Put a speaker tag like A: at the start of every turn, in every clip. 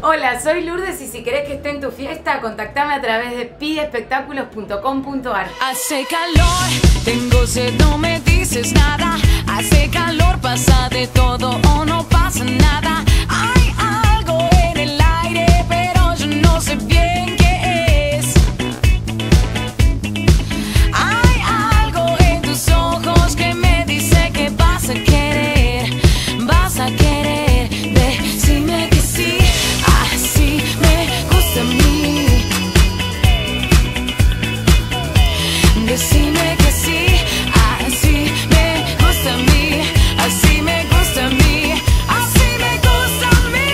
A: Hola, soy Lourdes y si querés que esté en tu fiesta, contactame a través de pideespectáculos.com.ar.
B: Hace calor, tengo sed, no me dices nada. Hace calor, pasa de todo o no pasa nada. Hay algo en el aire, pero yo no sé bien qué es. Hay algo en tus ojos que me dice que vas a querer, vas a querer. Decime que sí, así me gusta a mí. Decime que sí, así me gusta a mí, así me gusta a mí, así me gusta a mí.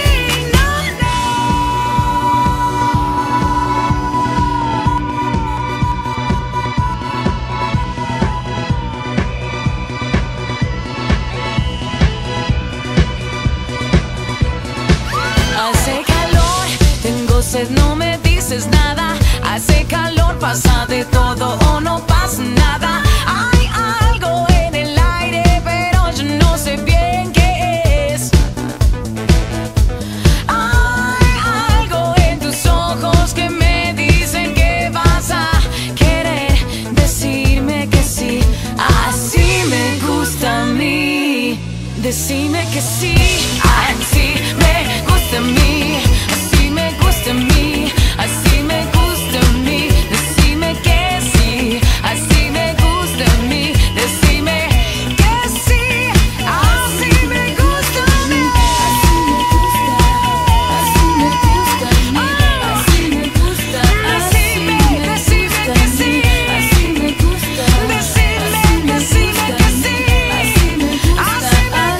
B: Hace calor, tengo sed, no me dices nada. Hace calor, pasa de todo o no pasa nada. Hay algo en el aire, pero yo no sé bien qué es. Hay algo en tus ojos que me dicen que vas a querer. Decirme que sí, así me gusta a mí. Decime que sí, así me gusta a mí, así me gusta a mí, así me gusta a mí. Decime que sí, así me gusta a mí. Decime que sí, así me gusta a mí. Así me gusta, así me gusta a mí. Decime que sí, así me gusta. Decime que sí, así me gusta a mí.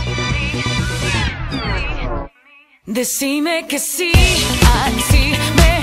B: Decime que sí, así me